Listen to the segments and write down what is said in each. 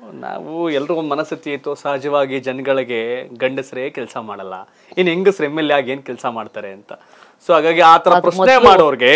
ನಾವು ಎಲ್ರಿಗೂ ಒಂದು ಮನಸ್ಥಿತಿ ಇತ್ತು, ಸಹಜವಾಗಿ ಜನಗಳಿಗೆ ಗಂಡಸರೇ ಕೆಲಸ ಮಾಡಲ್ಲ, ಇನ್ನು ಹೆಂಗಸರು MLA ಆಗಿ ಏನ್ ಕೆಲಸ ಮಾಡ್ತಾರೆ ಅಂತ. ಸೊ ಹಾಗಾಗಿ ಆತರ ಪ್ರಶ್ನೆ ಮಾಡೋರ್ಗೆ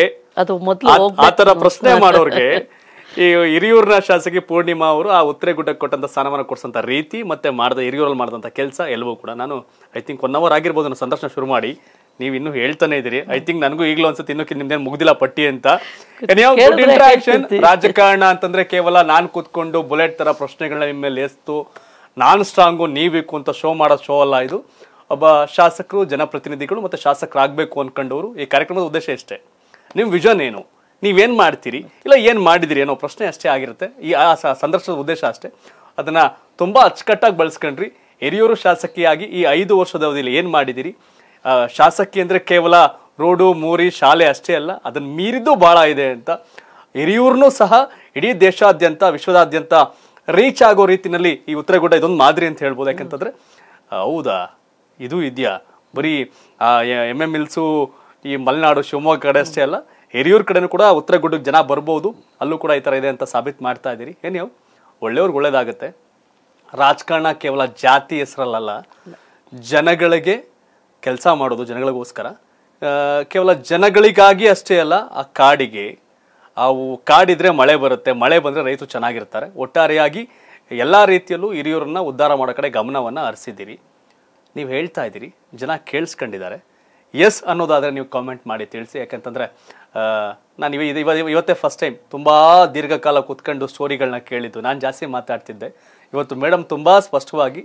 ಆತರ ಪ್ರಶ್ನೆ ಮಾಡೋರ್ಗೆ ಈ ಹಿರಿಯೂರಿನ ಶಾಸಕಿ ಪೂರ್ಣಿಮಾ ಅವರು ಆ ಉತ್ತರಗುಡ್ಡಕ್ಕೆ ಕೊಟ್ಟಂತ ಸ್ಥಾನಮಾನ ಕೊಡ್ಸಂತ ರೀತಿ ಮತ್ತೆ ಹಿರಿಯೂರಲ್ಲಿ ಮಾಡಿದಂತ ಕೆಲಸ ಎಲ್ಲವೂ ಕೂಡ ನಾನು ಐ ಥಿಂಕ್ 1 hour ಆಗಿರ್ಬೋದು ನಾನು ಸಂದರ್ಶನ ಶುರು ಮಾಡಿ, ನೀವು ಇನ್ನೂ ಹೇಳ್ತಾನೆ ಇದೀರಿ. ಐ ಥಿಂಕ್ ನನಗೂ ಈಗಲೂ ಅನ್ಸುತ್ತೆ ಇನ್ನೂ ನಿಮ್ದೇನು ಮುಗ್ದಿಲ್ಲ ಪಟ್ಟಿ ಅಂತ. ಇಂಟ್ರಾಕ್ಷನ್ ರಾಜಕಾರಣ ಅಂತಂದ್ರೆ ಕೇವಲ ನಾನು ಕೂತ್ಕೊಂಡು ಬುಲೆಟ್ ತರ ಪ್ರಶ್ನೆಗಳನ್ನ ನಿಮ್ಮ ಮೇಲೆ ಎಸ್ತು ನಾನು ಸ್ಟ್ರಾಂಗು ನೀವಿಕ್ಕು ಅಂತ ಶೋ ಮಾಡೋ ಶೋ ಅಲ್ಲ ಇದು. ಒಬ್ಬ ಶಾಸಕರು, ಜನಪ್ರತಿನಿಧಿಗಳು ಮತ್ತೆ ಶಾಸಕರಾಗಬೇಕು ಅನ್ಕೊಂಡವರು ಈ ಕಾರ್ಯಕ್ರಮದ ಉದ್ದೇಶ ಇಷ್ಟೇ. ನಿಮ್ಮ ವಿಷನ್ ಏನು, ನೀವೇನ್ ಮಾಡ್ತೀರಿ, ಇಲ್ಲ ಏನ್ ಮಾಡಿದಿರಿ ಅನ್ನೋ ಪ್ರಶ್ನೆ ಅಷ್ಟೇ ಆಗಿರುತ್ತೆ. ಈ ಸಂದರ್ಶನದ ಉದ್ದೇಶ ಅಷ್ಟೇ. ಅದನ್ನ ತುಂಬಾ ಅಚ್ಚುಕಟ್ಟಾಗಿ ಬಳಸ್ಕೊಂಡ್ರಿ. ಹಿರಿಯೂರು ಶಾಸಕಿಯಾಗಿ ಈ 5 ವರ್ಷದ ಅವಧಿಯಲ್ಲಿ ಏನ್ ಮಾಡಿದಿರಿ, ಶಾಸಕಿ ಅಂದ್ರೆ ಕೇವಲ ರೋಡು ಮೂರಿ ಶಾಲೆ ಅಷ್ಟೇ ಅಲ್ಲ, ಅದನ್ನ ಮೀರಿದ್ದು ಬಹಳ ಇದೆ ಅಂತ. ಹಿರಿಯೂರ್ನೂ ಸಹ ಇಡೀ ದೇಶಾದ್ಯಂತ ವಿಶ್ವದಾದ್ಯಂತ ರೀಚ್ ಆಗೋ ರೀತಿನಲ್ಲಿ ಈ ಉತ್ತರಗುಡ್ಡ ಇದೊಂದು ಮಾದರಿ ಅಂತ ಹೇಳ್ಬೋದು. ಯಾಕಂತಂದ್ರೆ ಹೌದಾ ಇದು ಇದೆಯಾ, ಬರೀ MMLs ಈ ಮಲೆನಾಡು ಶಿವಮೊಗ್ಗ ಕಡೆ ಅಷ್ಟೇ ಅಲ್ಲ, ಹಿರಿಯೂರ್ ಕಡೆನೂ ಕೂಡ ಉತ್ತರಗುಡ್ಡಕ್ಕೆ ಜನ ಬರ್ಬೋದು, ಅಲ್ಲೂ ಕೂಡ ಈ ತರ ಇದೆ ಅಂತ ಸಾಬೀತು ಮಾಡ್ತಾ ಇದ್ದೀರಿ. ಏನ್ಯಾವ ಒಳ್ಳೆಯವ್ರಿಗೆ ಒಳ್ಳೇದಾಗುತ್ತೆ. ರಾಜಕಾರಣ ಕೇವಲ ಜಾತಿ ಹೆಸರಲ್ಲ, ಜನಗಳಿಗೆ ಕೆಲಸ ಮಾಡೋದು, ಜನಗಳಿಗೋಸ್ಕರ, ಕೇವಲ ಜನಗಳಿಗಾಗಿ ಅಷ್ಟೇ ಅಲ್ಲ. ಆ ಕಾಡಿಗೆ, ಅವು ಕಾಡಿದ್ರೆ ಮಳೆ ಬರುತ್ತೆ, ಮಳೆ ಬಂದ್ರೆ ರೈತರು ಚೆನ್ನಾಗಿರ್ತಾರೆ. ಒಟ್ಟಾರೆಯಾಗಿ ಎಲ್ಲಾ ರೀತಿಯಲ್ಲೂ ಹಿರಿಯೂರನ್ನ ಉದ್ಧಾರ ಮಾಡೋ ಕಡೆ ಗಮನವನ್ನ ಹರಿಸಿದ್ದೀರಿ. ನೀವು ಹೇಳ್ತಾ ಇದ್ದೀರಿ, ಜನ ಕೇಳಿಸ್ಕೊಂಡಿದ್ದಾರೆ. ಎಸ್ ಅನ್ನೋದಾದ್ರೆ ನೀವು ಕಾಮೆಂಟ್ ಮಾಡಿ ತಿಳಿಸಿ. ಯಾಕಂತಂದ್ರೆ ನಾನು ಇವತ್ತೇ ಫಸ್ಟ್ ಟೈಮ್ ತುಂಬಾ ದೀರ್ಘಕಾಲ ಕೂತ್ಕೊಂಡು ಸ್ಟೋರಿಗಳನ್ನ ಕೇಳಿದ್ದು. ನಾನು ಜಾಸ್ತಿ ಮಾತಾಡ್ತಿದ್ದೆ. ಇವತ್ತು ಮೇಡಮ್ ತುಂಬಾ ಸ್ಪಷ್ಟವಾಗಿ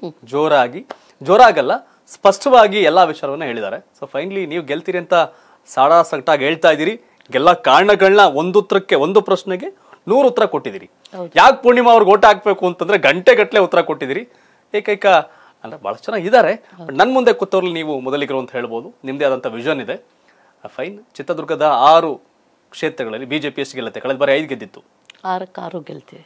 ಜೋರಾಗಲ್ಲ ಸ್ಪಷ್ಟವಾಗಿ ಎಲ್ಲಾ ವಿಚಾರವನ್ನ ಹೇಳಿದ್ದಾರೆ. ಸೊ ಫೈನಲಿ ನೀವು ಗೆಲ್ತೀರಿ ಅಂತ ಸಗಟಾಗಿ ಹೇಳ್ತಾ ಇದ್ದೀರಿ. ಎಲ್ಲ ಕಾರಣಗಳನ್ನ ಒಂದು ಪ್ರಶ್ನೆಗೆ 100 ಉತ್ತರ ಕೊಟ್ಟಿದ್ದೀರಿ. ಯಾಕೆ ಪೂರ್ಣಿಮಾ ಅವ್ರಿಗೆ ಓಟ್ ಹಾಕ್ಬೇಕು ಅಂತಂದ್ರೆ ಗಂಟೆ ಉತ್ತರ ಕೊಟ್ಟಿದ್ದೀರಿ. ಏಕೈಕ ಅಂದ್ರೆ ಬಹಳ ಚೆನ್ನಾಗಿದ್ದಾರೆ. ನನ್ ಮುಂದೆ ಕೂತವ್ರಲ್ಲಿ ನೀವು ಮೊದಲಿಗರು ಅಂತ ಹೇಳ್ಬೋದು. ನಿಮ್ದೇ ಆದಂತ ವಿಷನ್ ಇದೆ. ಫೈನ್. ಚಿತ್ರದುರ್ಗದ 6 ಕ್ಷೇತ್ರಗಳಲ್ಲಿ ಬಿಜೆಪಿ ಎಷ್ಟು ಗೆಲ್ಲುತ್ತೆ? ಕಳೆದ ಬಾರಿ 5 ಗೆದ್ದಿತ್ತು. 6 ಗೆಲ್ತೀವಿ.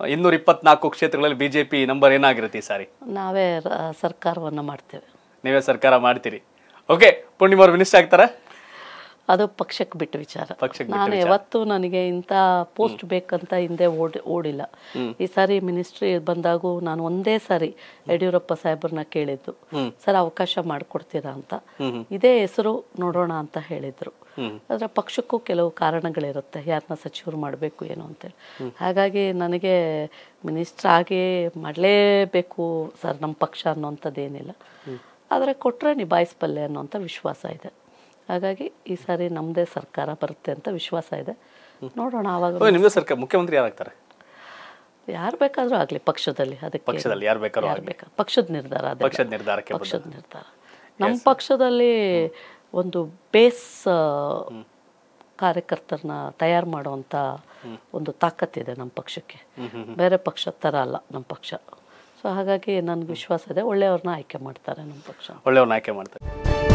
224 ಕ್ಷೇತ್ರಗಳಲ್ಲಿ ಬಿಜೆಪಿ ನಂಬರ್ ಏನಾಗಿರುತ್ತೆ ಈ ಸಾರಿ? ನಾವೇ ಸರ್ಕಾರವನ್ನ ಮಾಡ್ತೇವೆ. ನೀವೇ ಸರ್ಕಾರ ಮಾಡ್ತೀರಿ. ಓಕೆ, ಪೂರ್ಣಿಮಾ ಅವ್ರು ಮಿನಿಸ್ಟರ್ ಆಗ್ತಾರ? ಅದು ಪಕ್ಷಕ್ಕೆ ಬಿಟ್ಟು ವಿಚಾರ. ನಾನು ಯಾವತ್ತು ನನಗೆ ಇಂಥ ಪೋಸ್ಟ್ ಬೇಕಂತ ಹಿಂದೆ ಓಡಿಲ್ಲ. ಈ ಸಾರಿ ಮಿನಿಸ್ಟ್ರಿ ಬಂದಾಗೂ ನಾನು ಒಂದೇ ಸಾರಿ ಯಡಿಯೂರಪ್ಪ ಸಾಹೇಬ್ರನ್ನ ಕೇಳಿದ್ದು, ಸರ್ ಅವಕಾಶ ಮಾಡಿಕೊಡ್ತೀರಾ ಅಂತ. ಇದೇ ಹೆಸರು ನೋಡೋಣ ಅಂತ ಹೇಳಿದ್ರು. ಆದ್ರೆ ಪಕ್ಷಕ್ಕೂ ಕೆಲವು ಕಾರಣಗಳಿರುತ್ತೆ, ಯಾರನ್ನ ಸಚಿವರು ಮಾಡಬೇಕು ಏನು ಅಂತೇಳಿ. ಹಾಗಾಗಿ ನನಗೆ ಮಿನಿಸ್ಟರ್ ಆಗಿ ಮಾಡಲೇಬೇಕು ಸರ್ ನಮ್ಮ ಪಕ್ಷ ಅನ್ನೋಂಥದ್ದೇನಿಲ್ಲ. ಆದರೆ ಕೊಟ್ಟರೆ ನಿಭಾಯಿಸಬಲ್ಲೆ ಅನ್ನೋಂಥ ವಿಶ್ವಾಸ ಇದೆ. ಹಾಗಾಗಿ ಈ ಸಾರಿ ನಮ್ದೇ ಸರ್ಕಾರ ಬರುತ್ತೆ ಅಂತ ವಿಶ್ವಾಸ ಇದೆ. ನೋಡೋಣ. ಆವಾಗ ನಿಮ್ದೇ ಸರ್ಕಾರ ಮುಖ್ಯಮಂತ್ರಿ ಯಾರಾಗ್ತಾರೆ? ಯಾರು ಬೇಕಾದ್ರೂ ಆಗ್ಲಿ ಪಕ್ಷದಲ್ಲಿ. ಅದಕ್ಕೆ ಪಕ್ಷದಲ್ಲಿ ಯಾರು ಬೇಕಾದ್ರೂ ಪಕ್ಷದ ನಿರ್ಧಾರ. ಪಕ್ಷದ ನಿರ್ಧಾರ. ನಮ್ಮ ಪಕ್ಷದಲ್ಲಿ ಒಂದು ಬೇಸ್ ಕಾರ್ಯಕರ್ತರನ್ನ ತಯಾರು ಮಾಡುವಂತ ಒಂದು ತಾಕತ್ತಿದೆ ನಮ್ಮ ಪಕ್ಷಕ್ಕೆ. ಬೇರೆ ಪಕ್ಷದ ತರ ಅಲ್ಲ ನಮ್ಮ ಪಕ್ಷ. ಸೊ ಹಾಗಾಗಿ ನನ್ಗೆ ವಿಶ್ವಾಸ ಇದೆ, ಒಳ್ಳೆಯವ್ರನ್ನ ಆಯ್ಕೆ ಮಾಡ್ತಾರೆ ನಮ್ಮ ಪಕ್ಷ. ಒಳ್ಳೆಯವ್ರನ್ನ ಆಯ್ಕೆ ಮಾಡ್ತಾರೆ.